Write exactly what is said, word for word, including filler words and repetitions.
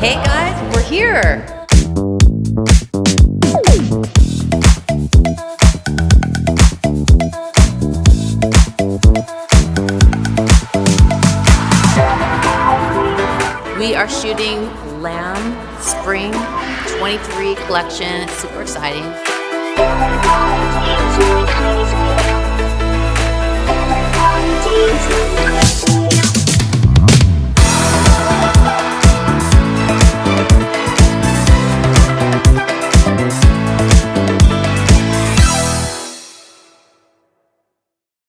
Hey guys, we're here. We are shooting L A M B Spring twenty-three collection. It's super exciting. Thank you.